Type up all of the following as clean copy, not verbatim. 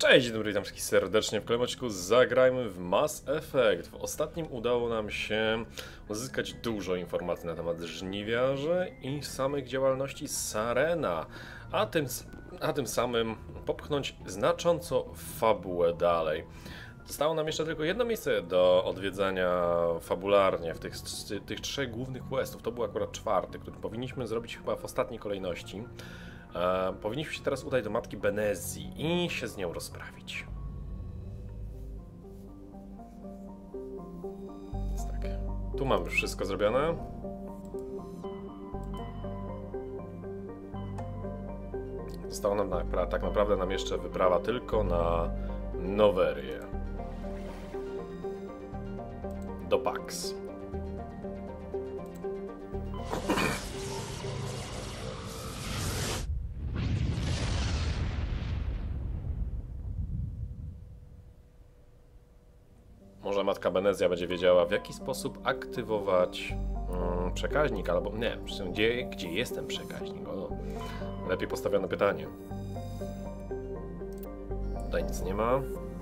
Cześć, dzień dobry, witam wszystkich serdecznie w kolejnym odcinku Zagrajmy w Mass Effect. W ostatnim udało nam się uzyskać dużo informacji na temat żniwiarzy i samych działalności Sarena, a tym samym popchnąć znacząco fabułę dalej. Zostało nam jeszcze tylko jedno miejsce do odwiedzania fabularnie w tych trzech głównych questów. To był akurat czwarty, który powinniśmy zrobić chyba w ostatniej kolejności. Powinniśmy się teraz udać do matki Benezji i się z nią rozprawić. Więc tak, tu mamy już wszystko zrobione. Została nam tak naprawdę nam jeszcze wyprawa tylko na Nowerię. Do Pax. Może matka Benezja będzie wiedziała, w jaki sposób aktywować przekaźnik, albo nie, gdzie jest ten przekaźnik? O, lepiej postawione pytanie. Tutaj nic nie ma.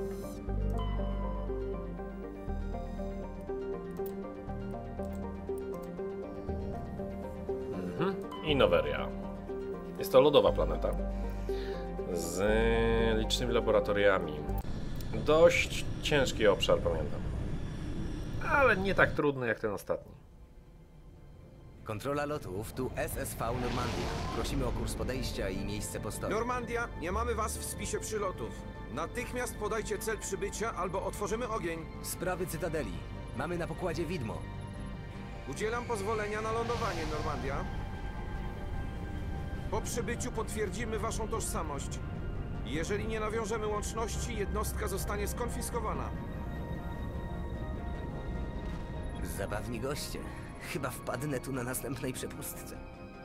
I Noweria. Jest to lodowa planeta z licznymi laboratoriami. Dość ciężki obszar, pamiętam. Ale nie tak trudny jak ten ostatni. Kontrola lotów, tu SSV Normandia. Prosimy o kurs podejścia i miejsce postoju. Normandia, nie mamy was w spisie przylotów. Natychmiast podajcie cel przybycia, albo otworzymy ogień. Sprawy Cytadeli. Mamy na pokładzie widmo. Udzielam pozwolenia na lądowanie, Normandia. Po przybyciu potwierdzimy waszą tożsamość. Jeżeli nie nawiążemy łączności, jednostka zostanie skonfiskowana. Zabawni goście. Chyba wpadnę tu na następnej przepustce.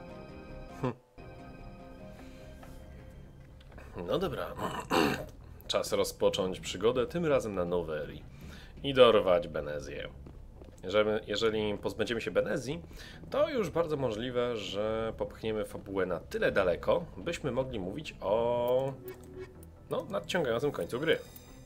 No dobra. Czas rozpocząć przygodę, tym razem na Nowerii. I dorwać Benezję. Jeżeli pozbędziemy się Benezji, to już bardzo możliwe, że popchniemy fabułę na tyle daleko, byśmy mogli mówić o nadciągającym końcu gry.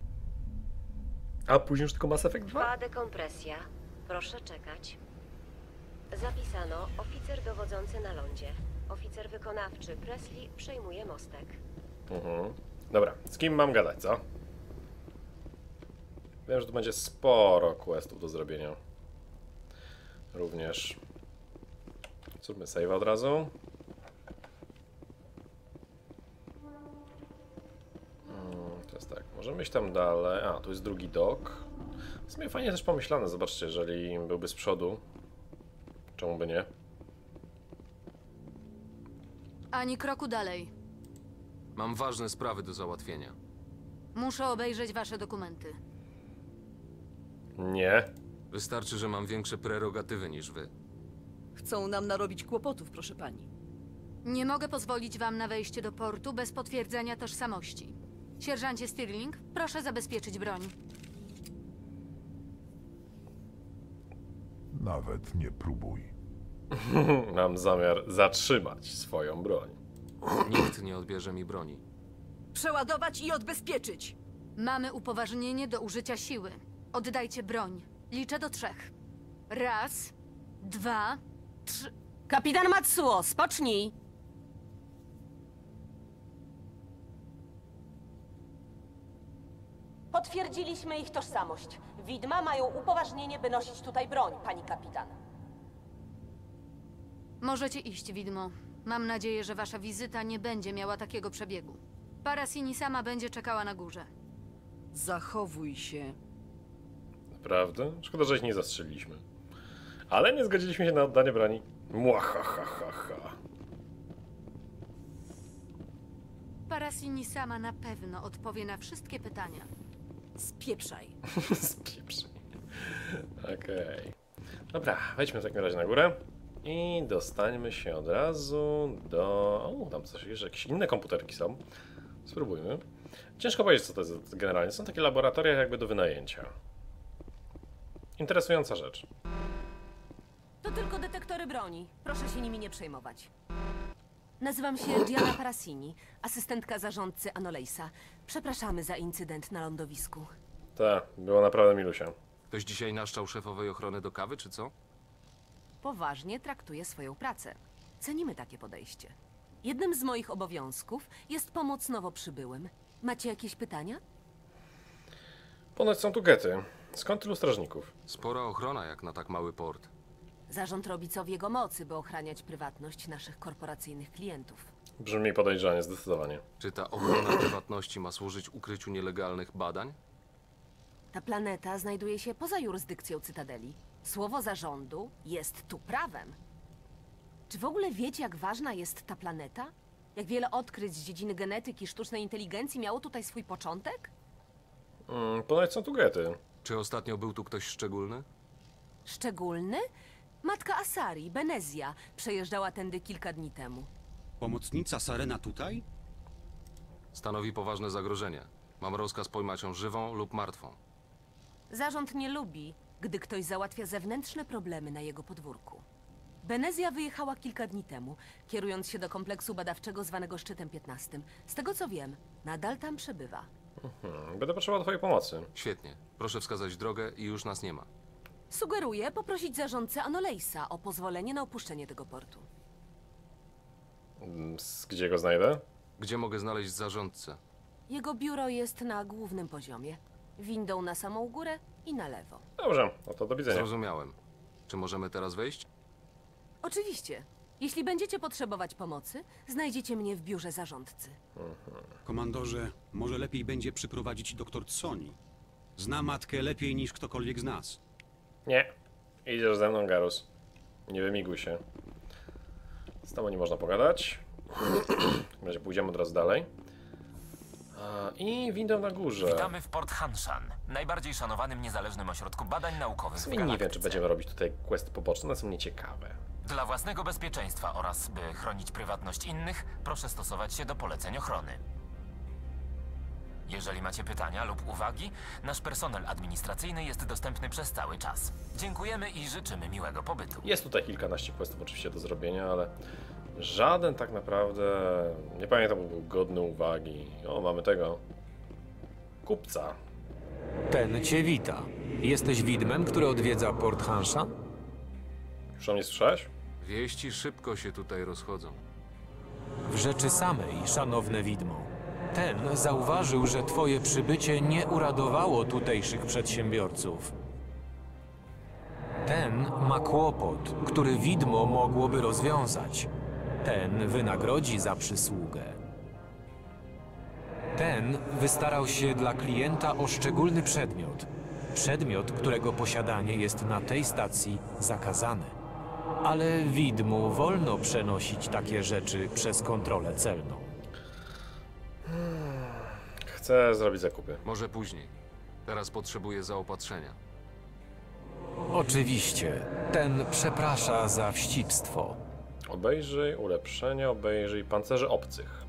A później już tylko Mass Effect 2? Trwa dekompresja. Proszę czekać. Zapisano oficer dowodzący na lądzie. Oficer wykonawczy Presley przejmuje mostek. Dobra, z kim mam gadać, co? Wiem, że tu będzie sporo questów do zrobienia. Również. Zróbmy save od razu. Teraz tak, możemy iść tam dalej. A, tu jest drugi dok. W sumie fajnie też pomyślane, zobaczcie, jeżeli byłby z przodu. Czemu by nie? Ani kroku dalej. Mam ważne sprawy do załatwienia. Muszę obejrzeć wasze dokumenty. Nie. Wystarczy, że mam większe prerogatywy niż wy. Chcą nam narobić kłopotów, proszę pani. Nie mogę pozwolić wam na wejście do portu bez potwierdzenia tożsamości. Sierżancie Stirling, proszę zabezpieczyć broń. Nawet nie próbuj. Mam zamiar zatrzymać swoją broń. Nikt nie odbierze mi broni. Przeładować i odbezpieczyć! Mamy upoważnienie do użycia siły. Oddajcie broń. Liczę do 3. 1, 2, 3. Kapitan Matsuo, spocznij! Potwierdziliśmy ich tożsamość. Widma mają upoważnienie, by nosić tutaj broń, pani kapitan. Możecie iść, widmo. Mam nadzieję, że wasza wizyta nie będzie miała takiego przebiegu. Parasini sama będzie czekała na górze. Zachowuj się. Naprawdę? Szkoda, że ich nie zastrzeliliśmy. Ale nie zgodziliśmy się na oddanie broni. Mwahahaha. Parasini sama na pewno odpowie na wszystkie pytania. Spieprzaj. Spieprzaj. Okej. Dobra, wejdźmy w takim razie na górę. I dostańmy się od razu do... O, tam coś jeszcze, jakieś inne komputerki są. Spróbujmy. Ciężko powiedzieć, co to jest generalnie. Są takie laboratoria jakby do wynajęcia. Interesująca rzecz. To tylko detektory broni. Proszę się nimi nie przejmować. Nazywam się Gianna Parasini, asystentka zarządcy Anolejsa. Przepraszamy za incydent na lądowisku. Tak, było naprawdę milusia. Ktoś dzisiaj naszczał szefowej ochrony do kawy, czy co? Poważnie traktuję swoją pracę. Cenimy takie podejście. Jednym z moich obowiązków jest pomoc nowo przybyłym. Macie jakieś pytania? Ponoć są tu gety. Skąd tylu strażników? Spora ochrona jak na tak mały port. Zarząd robi co w jego mocy, by ochraniać prywatność naszych korporacyjnych klientów. Brzmi podejrzanie, zdecydowanie. Czy ta ochrona prywatności ma służyć ukryciu nielegalnych badań? Ta planeta znajduje się poza jurysdykcją Cytadeli. Słowo zarządu jest tu prawem. Czy w ogóle wiecie, jak ważna jest ta planeta? Jak wiele odkryć z dziedziny genetyki, sztucznej inteligencji miało tutaj swój początek? Ponoć są tu gety. Czy ostatnio był tu ktoś szczególny? Szczególny? Matka Asari, Benezja, przejeżdżała tędy kilka dni temu. Pomocnica Sarena tutaj? Stanowi poważne zagrożenie. Mam rozkaz pojmać ją żywą lub martwą. Zarząd nie lubi, gdy ktoś załatwia zewnętrzne problemy na jego podwórku. Benezja wyjechała kilka dni temu, kierując się do kompleksu badawczego zwanego Szczytem 15. Z tego co wiem, nadal tam przebywa. Będę potrzebował twojej pomocy. Świetnie. Proszę wskazać drogę i już nas nie ma. Sugeruję poprosić zarządcę Anolejsa o pozwolenie na opuszczenie tego portu. Gdzie go znajdę? Gdzie mogę znaleźć zarządcę? Jego biuro jest na głównym poziomie. Windą na samą górę i na lewo. Dobrze, no to do widzenia. Zrozumiałem. Czy możemy teraz wejść? Oczywiście. Jeśli będziecie potrzebować pomocy, znajdziecie mnie w biurze zarządcy. Komandorze, może lepiej będzie przyprowadzić doktor Tsoni. Zna matkę lepiej niż ktokolwiek z nas. Nie. Idziesz ze mną, Garus. Nie wymiguj się. Z tobą nie można pogadać. W takim razie pójdziemy od razu dalej. I windą na górze. Witamy w Port Hanshan, najbardziej szanowanym niezależnym ośrodku badań naukowych W w sumie nie wiem, czy galaktyce. będziemy robić tutaj questy poboczne, one są nieciekawe. Dla własnego bezpieczeństwa oraz by chronić prywatność innych, proszę stosować się do poleceń ochrony. Jeżeli macie pytania lub uwagi, nasz personel administracyjny jest dostępny przez cały czas. Dziękujemy i życzymy miłego pobytu. Jest tutaj kilkanaście questów oczywiście do zrobienia, ale żaden tak naprawdę, nie pamiętam, był godny uwagi. O, mamy tego kupca. Ten cię wita. Jesteś widmem, który odwiedza Port Hanshan? Już o mnie słyszałeś? Wieści szybko się tutaj rozchodzą. W rzeczy samej, szanowne widmo. Ten zauważył, że twoje przybycie nie uradowało tutejszych przedsiębiorców. Ten ma kłopot, który widmo mogłoby rozwiązać. Ten wynagrodzi za przysługę. Ten wystarał się dla klienta o szczególny przedmiot. Przedmiot, którego posiadanie jest na tej stacji zakazane. Ale widmu wolno przenosić takie rzeczy przez kontrolę celną. Chcę zrobić zakupy. Może później. Teraz potrzebuję zaopatrzenia. Oczywiście. Ten przeprasza za wścibstwo. Obejrzyj ulepszenia, obejrzyj pancerze obcych.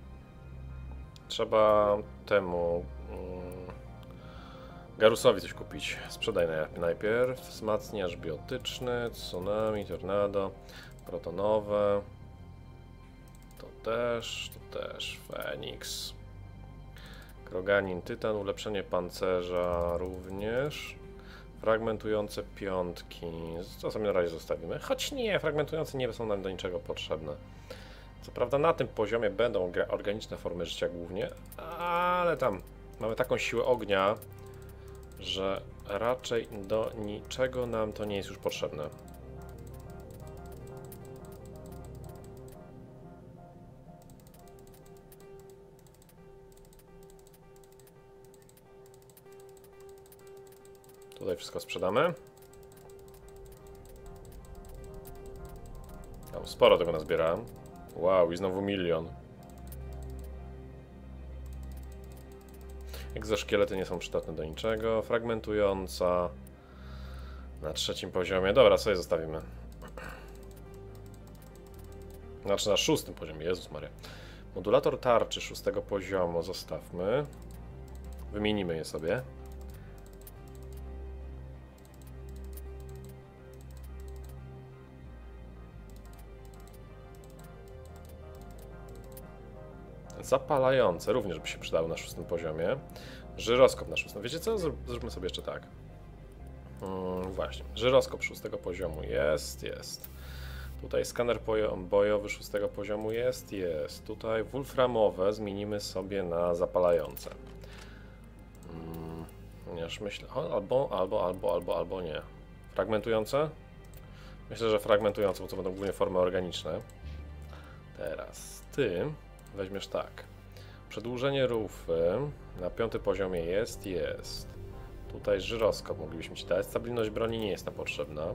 Trzeba temu Garusowi coś kupić. Sprzedaj najpierw. Wzmacniacz biotyczny, tsunami, tornado, protonowe. To też. Feniks. Kroganin, tytan, ulepszenie pancerza również. Fragmentujące piątki. Co sobie na razie zostawimy? Choć nie, fragmentujące nie są nam do niczego potrzebne. Co prawda na tym poziomie będą organiczne formy życia głównie, ale tam mamy taką siłę ognia, że raczej do niczego nam to nie jest już potrzebne. Tutaj wszystko sprzedamy. O, sporo tego nazbierałem. Wow, i znowu 1 000 000. Egzoszkielety nie są przydatne do niczego. Fragmentująca na 3. poziomie. Dobra, sobie zostawimy. Znaczy na 6. poziomie, Jezus Maria. Modulator tarczy 6. poziomu zostawmy. Wymienimy je sobie. Zapalające również by się przydały na 6. poziomie. Żyroskop na 6. Wiecie co? Zróbmy sobie jeszcze tak. Właśnie. Żyroskop 6. poziomu jest. Tutaj skaner bojowy 6. poziomu jest. Tutaj wolframowe zmienimy sobie na zapalające. Ponieważ myślę... Albo nie. Fragmentujące? Myślę, że fragmentujące, bo to będą głównie formy organiczne. Teraz ty weźmiesz tak. Przedłużenie rufy na 5. poziomie jest. Tutaj żyroskop moglibyśmy ci dać. Stabilność broni nie jest nam potrzebna.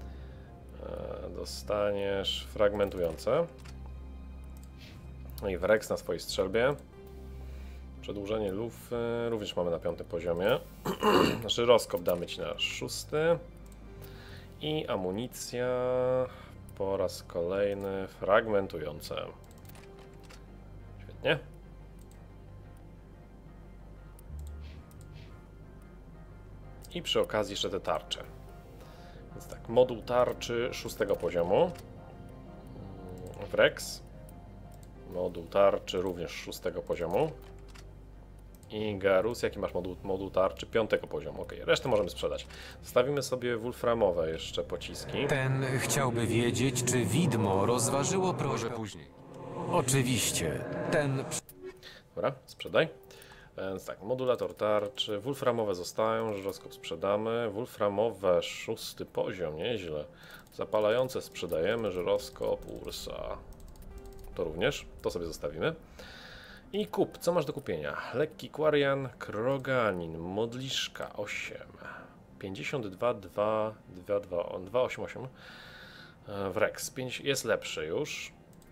Dostaniesz fragmentujące. No i Wrex na swojej strzelbie. Przedłużenie lufy również mamy na 5. poziomie. Żyroskop damy ci na 6. I amunicja po raz kolejny fragmentujące. Świetnie. I przy okazji jeszcze te tarcze. Więc tak, moduł tarczy 6. poziomu. Wrex. Moduł tarczy również 6. poziomu. I Garus, jaki masz moduł tarczy 5. poziomu. Ok, resztę możemy sprzedać. Zostawimy sobie wolframowe jeszcze pociski. Ten chciałby wiedzieć, czy widmo rozważyło prośbę. Później. Oczywiście. Ten... Dobra, sprzedaj. Więc tak, modulator tarczy, wolframowe zostają, żyroskop sprzedamy, wolframowe 6. poziom, nieźle. Zapalające sprzedajemy, żyroskop, Ursa. To również, to sobie zostawimy. I kup, co masz do kupienia? Lekki Quarian, Kroganin, modliszka 8, 52, 288. Wrex 5 jest lepszy już.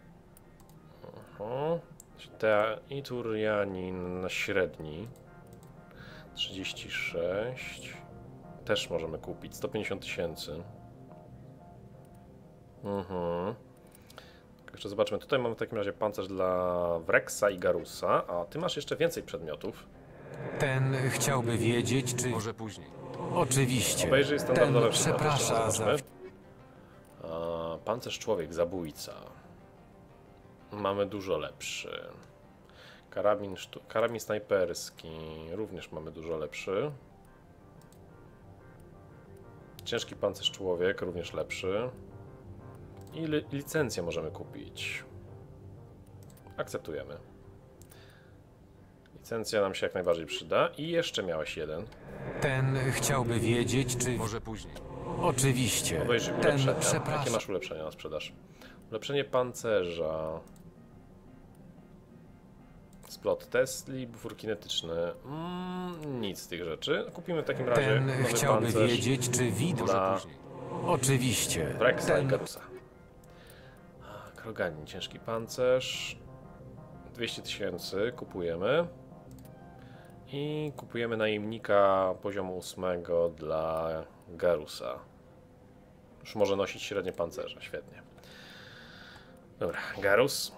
Iturianin na średni 36. Też możemy kupić 150 000. Jeszcze zobaczmy, tutaj mamy w takim razie pancerz dla Wrexa i Garusa, a ty masz jeszcze więcej przedmiotów. Ten chciałby wiedzieć, czy... Może później. Oczywiście. Obejrzyj standardowe przeprasza za... Pancerz człowiek, zabójca. Mamy dużo lepszy. Karabin snajperski również mamy dużo lepszy. Ciężki pancerz człowiek również lepszy. I licencję możemy kupić. Akceptujemy. Licencja nam się jak najbardziej przyda. I jeszcze miałeś jeden. Ten chciałby wiedzieć, czy... Może później. Oczywiście. Obejrzyj ulepszenia. Jakie masz ulepszenia na sprzedaż? Ulepszenie pancerza. Splot Tesli, bufor kinetyczny. Nic z tych rzeczy. Kupimy w takim razie Ten nowy chciałby pancerz wiedzieć, czy widmo... dla Oczywiście. Wrexa i Garusa. Kroganin, ciężki pancerz. 200 000 kupujemy. I kupujemy najemnika poziomu 8 dla Garusa. Już może nosić średnie pancerze, świetnie. Dobra, Garus.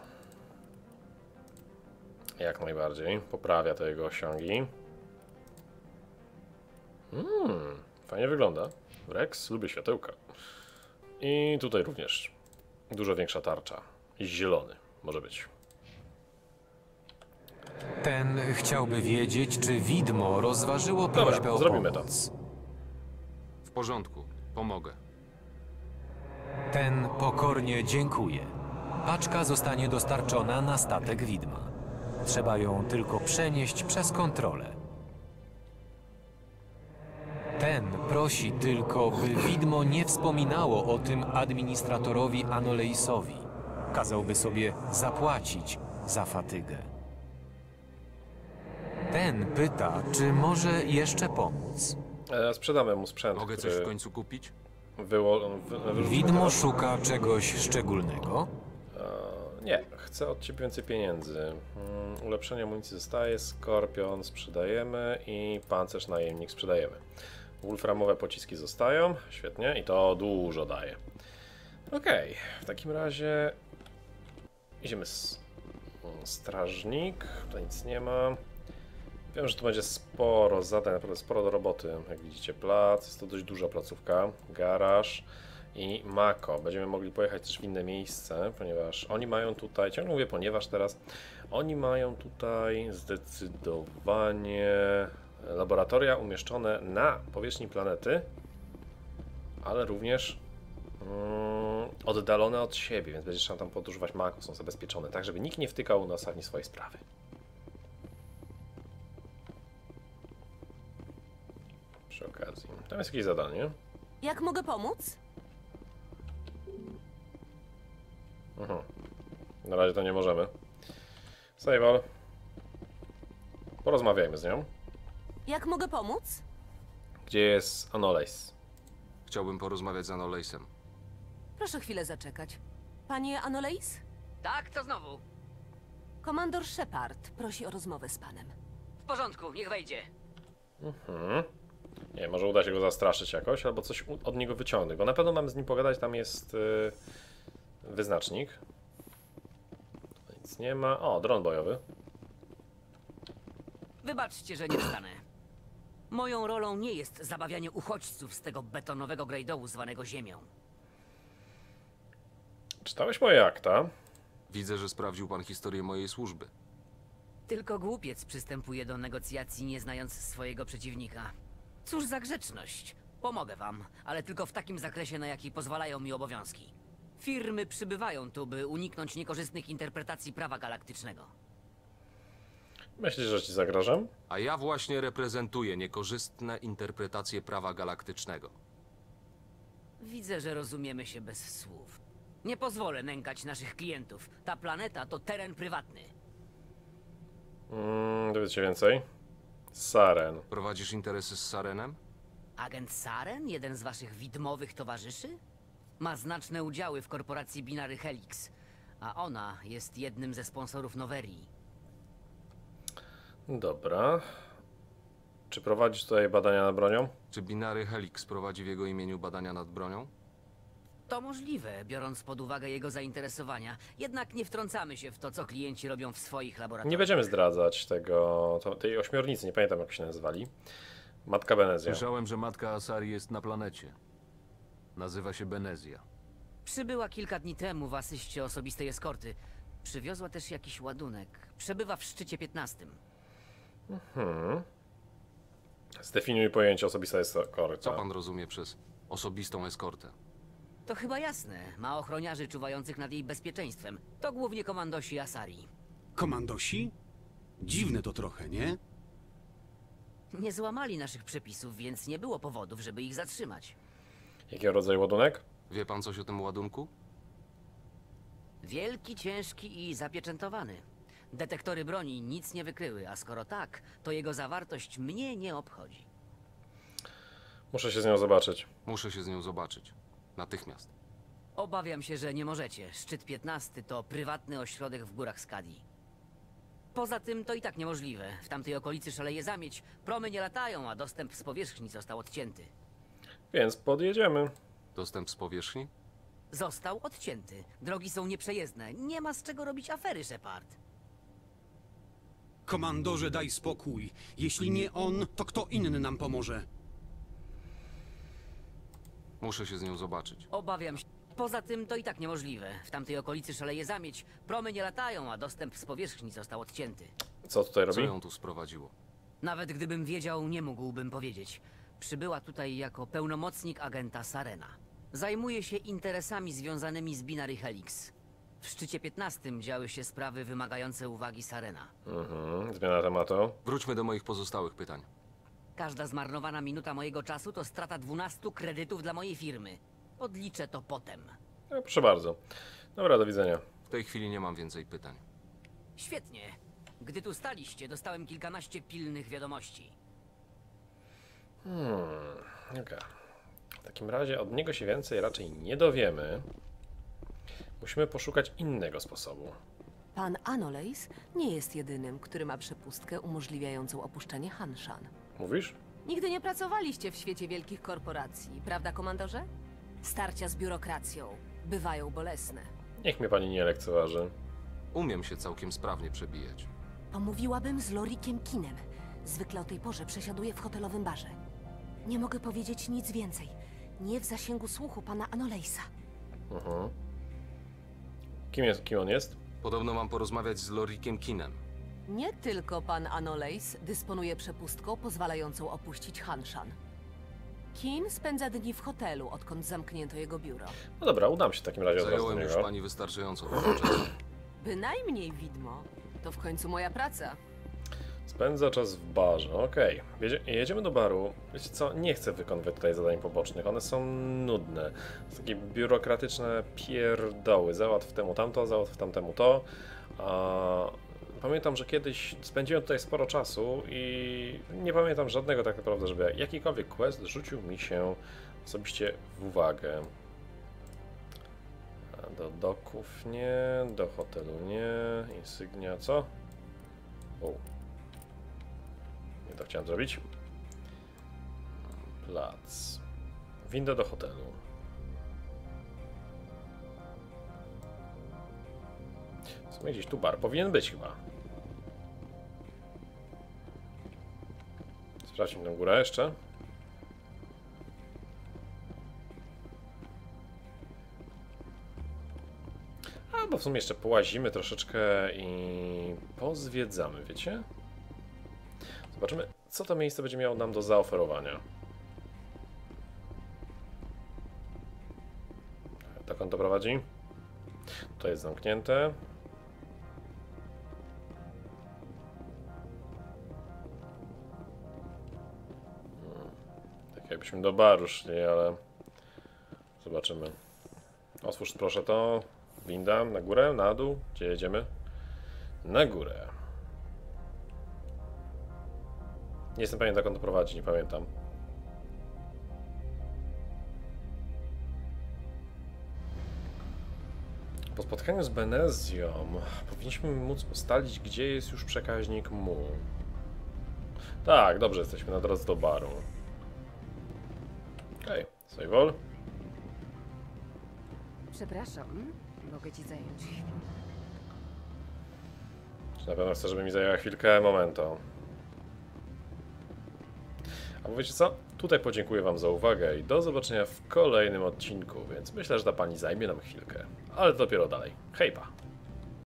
Jak najbardziej. Poprawia to jego osiągi. Fajnie wygląda. Wrex, lubię światełka. I tutaj również dużo większa tarcza. I zielony może być. Ten chciałby wiedzieć, czy widmo rozważyło prośbę o zrobimy pomoc. W porządku, pomogę. Ten pokornie dziękuję. Paczka zostanie dostarczona na statek widma. Trzeba ją tylko przenieść przez kontrolę. Ten prosi tylko, by widmo nie wspominało o tym administratorowi Anoleisowi. Kazałby sobie zapłacić za fatygę. Ten pyta, czy może jeszcze pomóc. Sprzedamy mu sprzęt. Mogę coś w końcu kupić? Widmo szuka czegoś szczególnego? Nie, chcę od ciebie więcej pieniędzy. Ulepszenie amunicji zostaje, Skorpion sprzedajemy i pancerz najemnik sprzedajemy. Wolframowe pociski zostają, świetnie, i to dużo daje. Okej, w takim razie idziemy strażnik, tutaj nic nie ma. Wiem, że tu będzie sporo zadań, naprawdę sporo do roboty. Jak widzicie, plac, jest to dość duża placówka, garaż. i Mako. Będziemy mogli pojechać też w inne miejsce, ponieważ oni mają tutaj, ciągle mówię ponieważ teraz, oni mają tutaj zdecydowanie laboratoria umieszczone na powierzchni planety, ale również oddalone od siebie, więc będzie trzeba tam podróżować Mako, są zabezpieczone, tak żeby nikt nie wtykał nas ani swojej sprawy. Przy okazji. Tam jest jakieś zadanie. Jak mogę pomóc? Na razie to nie możemy. Sejwal. Porozmawiajmy z nią. Jak mogę pomóc? Gdzie jest Anoleis? Chciałbym porozmawiać z Anoleisem. Proszę chwilę zaczekać. Panie Anoleis? Tak, co znowu? Komandor Shepard prosi o rozmowę z panem. W porządku, niech wejdzie. Nie, może uda się go zastraszyć jakoś, albo coś od niego wyciągnąć, bo na pewno mamy z nim pogadać, tam jest wyznacznik. Nic nie ma. O, dron bojowy. Wybaczcie, że nie wstanę. Moją rolą nie jest zabawianie uchodźców z tego betonowego grejdołu zwanego Ziemią. Czytałeś moje akta? Widzę, że sprawdził pan historię mojej służby. Tylko głupiec przystępuje do negocjacji, nie znając swojego przeciwnika. Cóż za grzeczność. Pomogę wam, ale tylko w takim zakresie, na jaki pozwalają mi obowiązki. Firmy przybywają tu, by uniknąć niekorzystnych interpretacji prawa galaktycznego. Myślisz, że ci zagrażam? A ja właśnie reprezentuję niekorzystne interpretacje prawa galaktycznego. Widzę, że rozumiemy się bez słów. Nie pozwolę nękać naszych klientów. Ta planeta to teren prywatny. Dowiedz się więcej. Saren. Prowadzisz interesy z Sarenem? Agent Saren? Jeden z waszych widmowych towarzyszy? Ma znaczne udziały w korporacji Binary Helix, a ona jest jednym ze sponsorów Noverii. Dobra. Czy prowadzisz tutaj badania nad bronią? Czy Binary Helix prowadzi w jego imieniu badania nad bronią? To możliwe, biorąc pod uwagę jego zainteresowania. Jednak nie wtrącamy się w to, co klienci robią w swoich laboratoriach. Nie będziemy zdradzać tej ośmiornicy, nie pamiętam jak się nazywali. Matka Benezja. Słyszałem, że matka Asari jest na planecie. Nazywa się Benezja. Przybyła kilka dni temu w asyście osobistej eskorty. Przywiozła też jakiś ładunek. Przebywa w szczycie 15. Zdefiniuj pojęcie osobista eskorta. Co pan rozumie przez osobistą eskortę? To chyba jasne. Ma ochroniarzy czuwających nad jej bezpieczeństwem. To głównie komandosi Asari. Komandosi? Dziwne to trochę, nie? Nie złamali naszych przepisów, więc nie było powodów, żeby ich zatrzymać. Jakiego rodzaju ładunek? Wie pan coś o tym ładunku? Wielki, ciężki i zapieczętowany. Detektory broni nic nie wykryły, a skoro tak, to jego zawartość mnie nie obchodzi. Muszę się z nią zobaczyć. Muszę się z nią zobaczyć. Natychmiast. Obawiam się, że nie możecie. Szczyt 15 to prywatny ośrodek w górach Skadi. Poza tym to i tak niemożliwe. W tamtej okolicy szaleje zamieć, promy nie latają, a dostęp z powierzchni został odcięty. Więc podjedziemy. Dostęp z powierzchni? Został odcięty. Drogi są nieprzejezdne. Nie ma z czego robić afery, Shepard. Komandorze, daj spokój. Jeśli nie on, to kto inny nam pomoże? Muszę się z nią zobaczyć. Obawiam się. Poza tym to i tak niemożliwe. W tamtej okolicy szaleje zamieć, promy nie latają, a dostęp z powierzchni został odcięty. Co tutaj robi? Co ją tu sprowadziło? Nawet gdybym wiedział, nie mógłbym powiedzieć. Przybyła tutaj jako pełnomocnik agenta Sarena. Zajmuje się interesami związanymi z Binary Helix. W szczycie 15 działy się sprawy wymagające uwagi Sarena. Zmiana tematu. Wróćmy do moich pozostałych pytań. Każda zmarnowana minuta mojego czasu to strata 12 kredytów dla mojej firmy. Odliczę to potem. No, proszę bardzo. Dobra, do widzenia. W tej chwili nie mam więcej pytań. Świetnie. Gdy tu staliście, dostałem kilkanaście pilnych wiadomości. Okej. W takim razie od niego się więcej raczej nie dowiemy. Musimy poszukać innego sposobu. Pan Anoleis nie jest jedynym, który ma przepustkę umożliwiającą opuszczenie Hanshan. Mówisz? Nigdy nie pracowaliście w świecie wielkich korporacji, prawda, komandorze? Starcia z biurokracją bywają bolesne. Niech mnie pani nie lekceważy. Umiem się całkiem sprawnie przebijać. Pomówiłabym z Lorikiem Kinem. Zwykle o tej porze przesiaduje w hotelowym barze. Nie mogę powiedzieć nic więcej. nie w zasięgu słuchu pana Anolejsa. Kim on jest? Podobno mam porozmawiać z Lorikiem Kinem. Nie tylko pan Anolejs dysponuje przepustką pozwalającą opuścić Hanshan. Kin spędza dni w hotelu, odkąd zamknięto jego biuro. No dobra, udam się w takim razie od razu do Zająłem już niego. pani wystarczająco dużo czasu. Bynajmniej, widmo. To w końcu moja praca. Spędza czas w barze, okej. Jedziemy do baru. Wiecie co, nie chcę wykonywać tutaj zadań pobocznych, one są nudne. To takie biurokratyczne pierdoły. Załatw temu tamto, załatw tamtemu to. Pamiętam, że kiedyś spędziłem tutaj sporo czasu i nie pamiętam żadnego tak naprawdę, żeby jakikolwiek quest rzucił mi się osobiście w uwagę. Do doków nie, do hotelu nie, insygnia co? Nie to chciałem zrobić. Plac. Winda do hotelu. W sumie gdzieś tu bar powinien być chyba. Sprawdźmy tę górę jeszcze. Bo w sumie jeszcze połazimy troszeczkę i pozwiedzamy, wiecie? Zobaczymy, co to miejsce będzie miało nam do zaoferowania. Dokąd to prowadzi? To jest zamknięte. Tak jakbyśmy do baru szli, ale zobaczymy. Otwórz proszę to. Winda, na górę, na dół? Gdzie jedziemy? Na górę. Nie jestem pewien, dokąd to prowadzi, nie pamiętam. Po spotkaniu z Benezją powinniśmy móc ustalić, gdzie jest już przekaźnik mu. Tak, dobrze, jesteśmy na drodze do baru. Okej, Sejwol. Przepraszam, mogę ci zająć chwilę. Czy na pewno chcę, żeby mi zajęła chwilkę? Momento. A wiecie co? Tutaj podziękuję wam za uwagę i do zobaczenia w kolejnym odcinku, więc myślę, że ta pani zajmie nam chwilkę. Ale to dopiero dalej. Hejpa!